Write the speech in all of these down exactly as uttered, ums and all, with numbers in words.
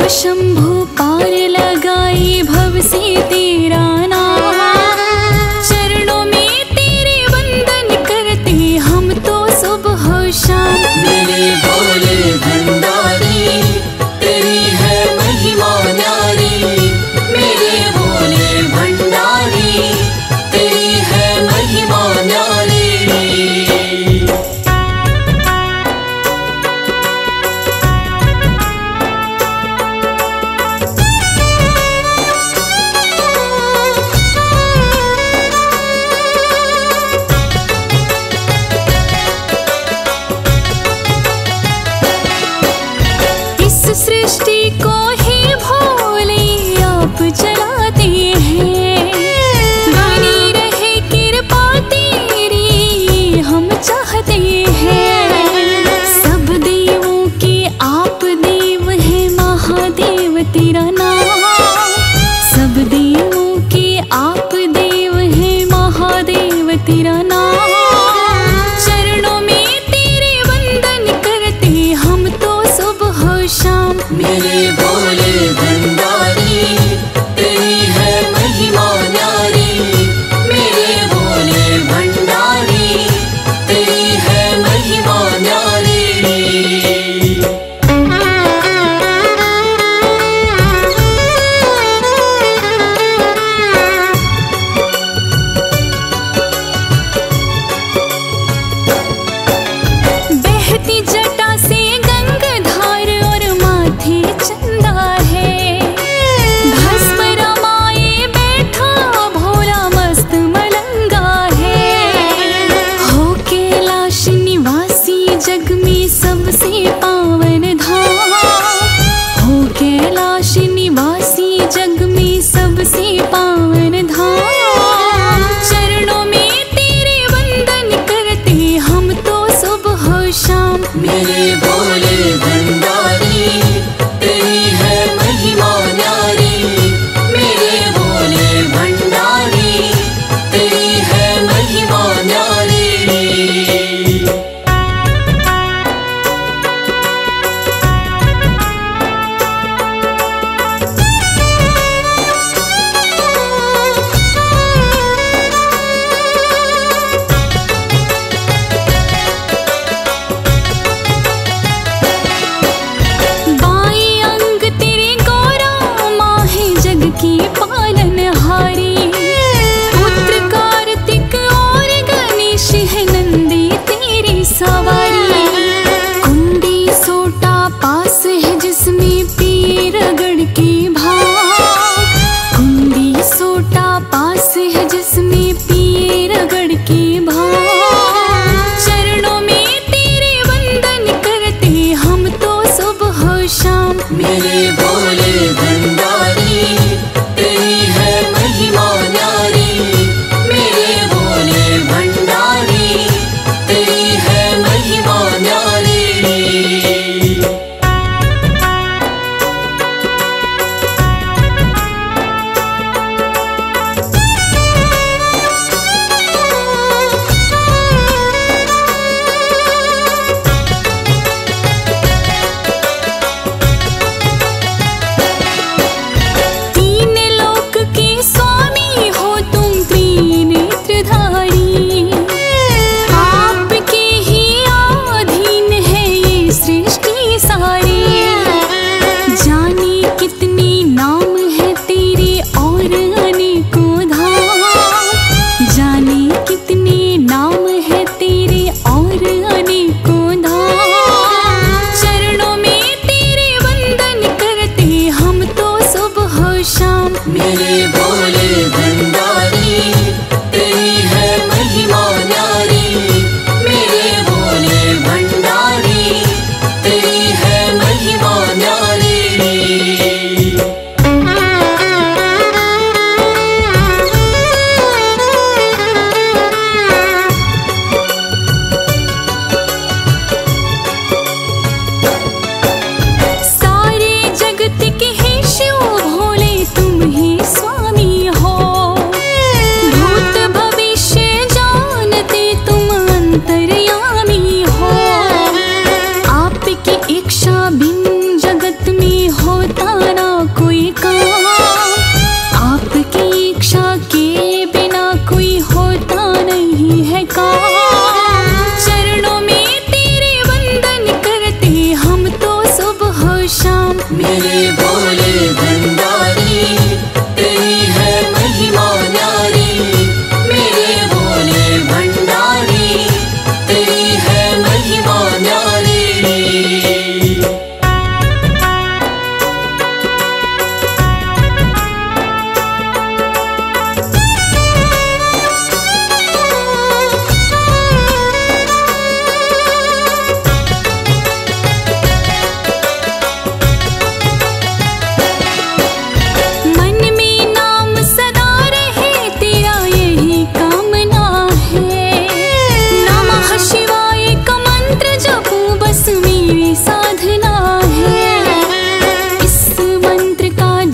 शंभु पार लगाई भव से तेरा नाम, चरणों में तेरे वंदन करते हम तो सुबह शाम। मेरे भोले भंडारी तेरी है महिमा न्यारी, मेरे भोले भंडारी तेरी है महिमा न्यारी। सृष्टि को ही भोले आप चलाते हैं, बनी रहे कृपा तेरी हम चाहते हैं। सब देवों के आप देव हैं महादेव तेरा नाम, सब देवों के आप देव हैं महादेव तेरा नाम। चरणों में तेरे वंदन करते हम तो सुबह शाम। मेरे भोले भंडारी तेरी है महिमा न्यारी, मेरे भोले भंडारी तेरी है महिमा न्यारी। बहती जटा से गंगाधार और माथे चंदा है, भस्म रमाए बैठा भोला मस्त मलंगा है। हो कैलाश निवासी जग में सबसे पावन धाम, हो कैलाश निवासी जग में सबसे पावन धाम। चरणों में तेरे वंदन करते हम तो सुबह शाम। मेरे भोले भंडारी तेरी है महिमा न्यारी, मेरे भोले भंडारी तेरी है महिमा न्यारी। बाई अंग तेरे गौरा माँ है जग की पालनहारी, पुत्र कार्तिक और गणेश है नंदी तेरी सवारी। कुंडी सोटा पास है जिसमें पीर गढ़ के भाग, कुंडी सोटा पास है जिसमें पीर गढ़ के भाग। चरणों में तेरे वंदन करते हम तो सुबह शाम। मेरे भोले भंडारी तेरी है महिमा न्यारी, मेरे भोले भंडारी तेरी है महिमा न्यारी। तीन लोक के स्वामी हो तुम त्रिनेत्रधारी, आपके ही अधीन है ये सृष्टि सारी। जाने कितने नाम है तेरे और अनेकों धाम, जाने कितने नाम है तेरे और अनेकों धाम। चरणों में तेरे वंदन करते हम तो सुबह शाम। मेरे भोले भंडारी तेरी है महिमा न्यारी, मेरे भोले भंडारी तेरी है महिमा न्यारी। सारे जगत के हे शिव भोले तुम ही स्वामी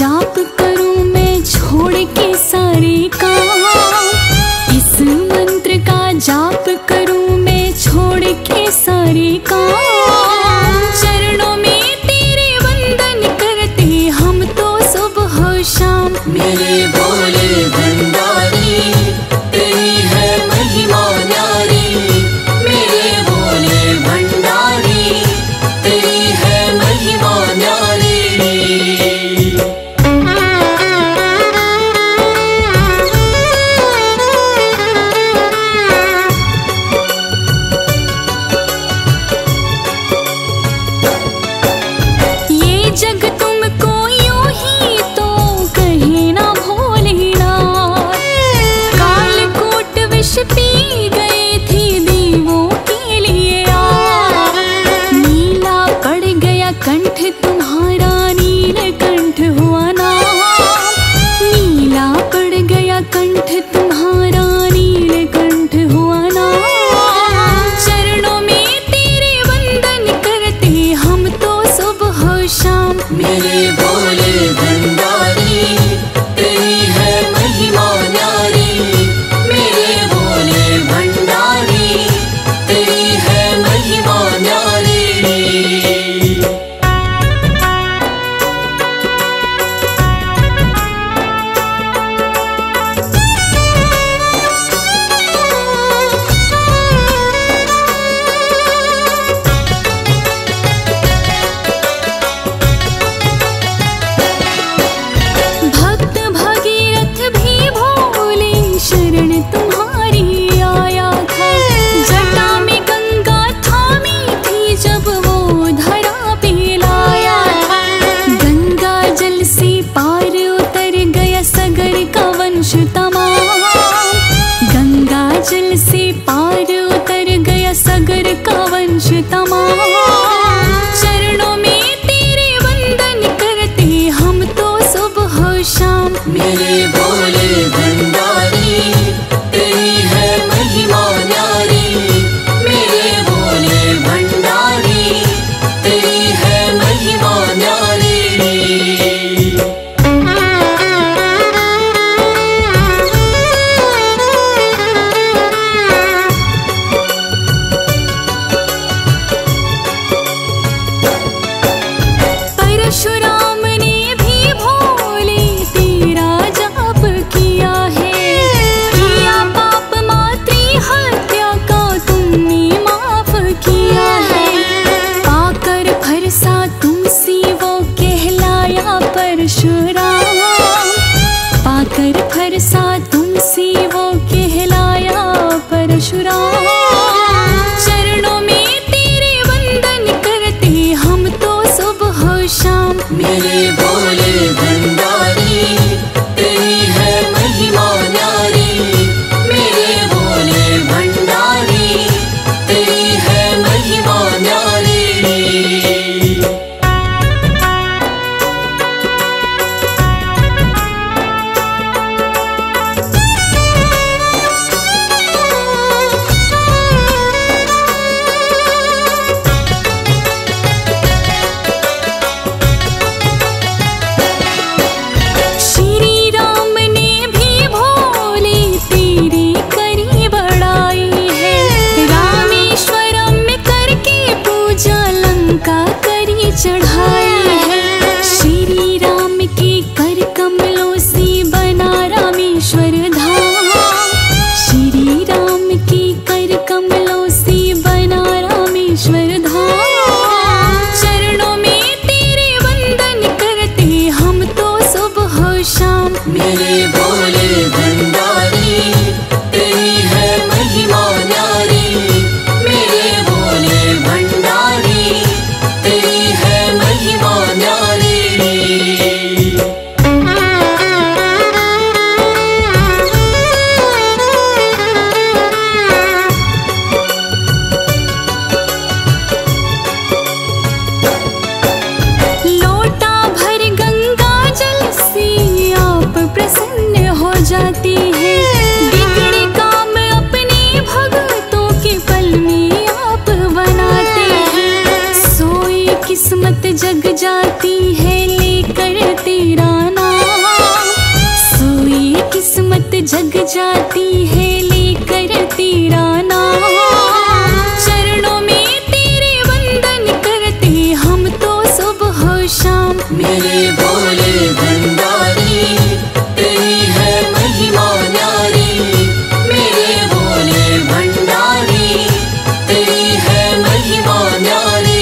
जाप करूं मैं छोड़ के सारे काम। इस मंत्र का जाप करूं मैं छोड़ के सारे काम। चरणों में तेरे वंदन करते हम तो सुबह शाम। मेरे भोले भंडारी तेरी है महिमा न्यारी। मेरे भोले भंडारी तेरी है महिमा न्यारी। जग तुमको यूं ही तो कहे ना भोलेनाथ। कालकूट विष पी गए थे देवों के लिए आप। नीला पड़ गया कंठ तुम्हारा नीलकंठ हुआ नाम। नीला पड़ गया कंठ तुम्हारा नीलकंठ हुआ नाम। चरणों में तेरे वंदन करते हम तो सुबह शाम। मेरे भोले भंडारी तेरी है महिमा न्यारी। मेरे भोले भंडारी तेरी है महिमा न्यारी। भक्त भगीरथ भी भोले शरण तुम्हारी आया था। जटा में गंगा थामी थी जब वो धरा पे लाया था। गंगा जल से पार उतर गया सगर का वंश तमाम। गंगा जल से पार उतर गया सगर का वंश तमाम। चरणों में तेरे वंदन करते हम तो सुबह शाम। मेरे भोले भंडारी तेरी है महिमा न्यारी। मेरे भोले भंडारी तेरी है महिमा न्यारी। परशुराम ने भी भोले तेरा जाप किया है। किया पाप मातृ हत्या का तुमने माफ किया है। पाकर फरसा तुमसे वो कहलाया परशुराम। पाकर फरसा तुमसे वो कहलाया परशुराम। चरणों में तेरे वंदन करते हम तो सुबह शाम। मेरे भोले भंडारी तेरी है महिमा न्यारी। मेरे भोले भंडारी तेरी है महिमा न्यारी। श्री राम ने भी भोले तेरी करी बड़ाई है। रामेश्वरम में करके पूजा लंका करी चढ़ाई है। श्री राम के कर कमलों से बना रामेश्वर धाम। श्री राम के कर कमलों से बना रामेश्वर धाम। चरणों में तेरे वंदन करते हम तो सुबह शाम। मेरे भोले भंडारी तेरी है महिमा न्यारी। मेरे भोले भंडारी तेरी है महिमा न्यारी। लोटा भर गंगा जल से आप प्रसन्न हो जाती है। बिगड़े काम अपने भक्तों के पल में आप बनाते हैं। सोई किस्मत जग जाती है लेकर तेरा नाम। जाती है लेकर तेरा नाम। चरणों में तेरे वंदन करते हम तो सुबह शाम। मेरे भोले भंडारी तेरी है महिमा न्यारी। मेरे भोले भंडारी तेरी है महिमा न्यारी।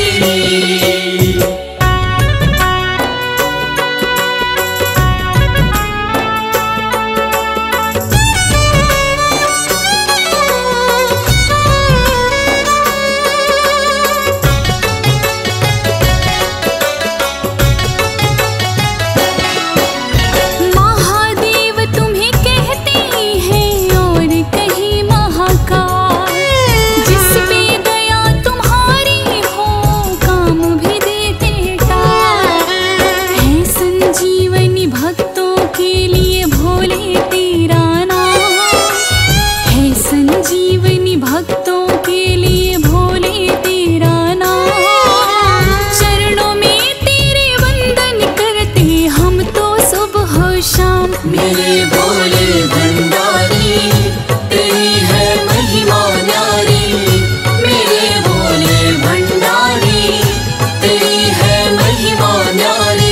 मेरे भोले भंडारी तेरी है महिमा न्यारी। मेरे भोले भंडारी तेरी है महिमा न्यारी।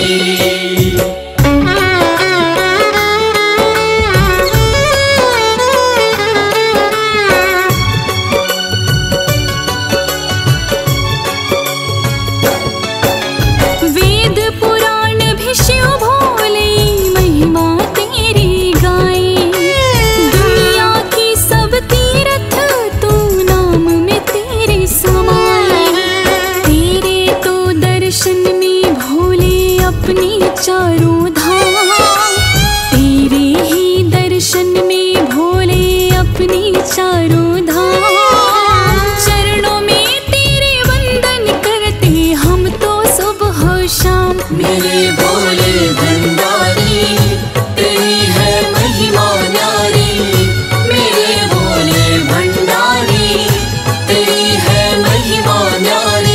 वेद पुराण भी शिव भोले महिमा तेरी गाए। दुनिया की सब तीर्थ तू नाम में तेरे समाए। तेरे तो दर्शन में भोले अपने चारों धाम। तेरे ही दर्शन में भोले अपने चारों धाम। चरणों में तेरे वंदन करते हम तो सुबह शाम। मेरे भोले भंडारी तेरी है महिमा न्यारी। मेरे भोले भंडारी तेरी है महिमा न्यारी।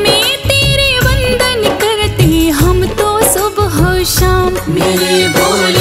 मेरे भोले